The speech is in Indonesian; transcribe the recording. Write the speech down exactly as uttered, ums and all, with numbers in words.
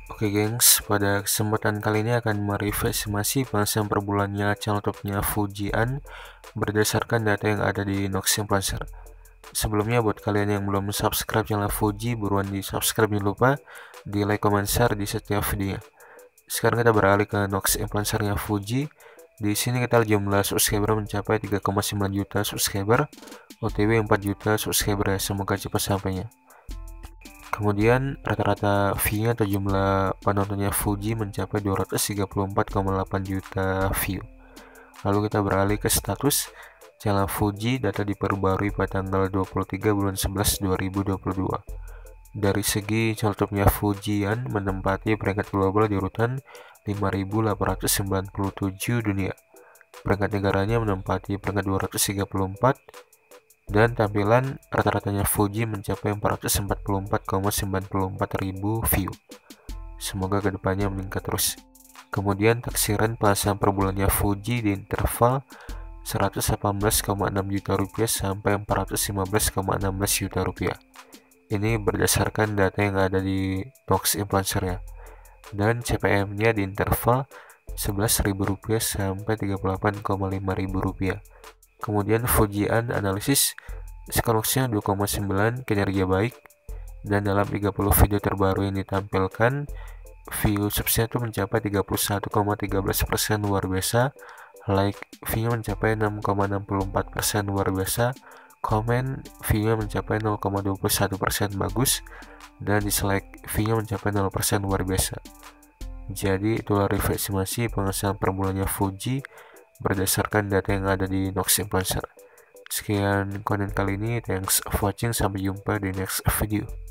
Oke gengs, pada kesempatan kali ini akan mereview estimasi penghasilan per bulannya channel YouTube-nya Fujian berdasarkan data yang ada di Nox Influencer. Sebelumnya buat kalian yang belum subscribe channel Fuji, buruan di subscribe, jangan lupa di like, comment, share di setiap videonya. Sekarang kita beralih ke Nox Influencer-nya Fuji. Di sini kita jumlah subscriber mencapai tiga koma sembilan juta subscriber, O T W empat juta subscriber ya, semoga cepat sampainya. Kemudian rata-rata view-nya atau jumlah penontonnya Fuji mencapai dua ratus tiga puluh empat koma delapan juta view. Lalu kita beralih ke status channel Fuji, data diperbarui pada tanggal dua puluh tiga bulan sebelas dua ribu dua puluh dua. Dari segi channel YouTube-nya Fujian menempati peringkat global di urutan lima ribu delapan ratus sembilan puluh tujuh dunia. Peringkat negaranya menempati peringkat dua ratus tiga puluh empat. Dan tampilan rata-ratanya Fuji mencapai empat ratus empat puluh empat koma sembilan empat ribu view. Semoga kedepannya meningkat terus. Kemudian taksiran penghasilan per bulannya Fuji di interval seratus delapan belas koma enam juta rupiah sampai empat ratus lima belas koma enam belas juta rupiah. Ini berdasarkan data yang ada di Nox Influencer ya. Dan C P M-nya di interval sebelas ribu rupiah sampai tiga puluh delapan koma lima ribu rupiah. Kemudian Fujian analisis skor-nya dua koma sembilan, kinerja baik, dan dalam tiga puluh video terbaru yang ditampilkan view subsnya itu mencapai tiga puluh satu koma satu tiga persen, luar biasa. Like view-nya mencapai enam koma enam empat persen, luar biasa. Komen view-nya mencapai nol koma dua satu persen, bagus. Dan dislike view-nya mencapai nol persen, luar biasa. Jadi itulah review estimasi penghasilan per bulannya Fuji berdasarkan data yang ada di Nox Influencer. Sekian konten kali ini, thanks for watching, sampai jumpa di next video.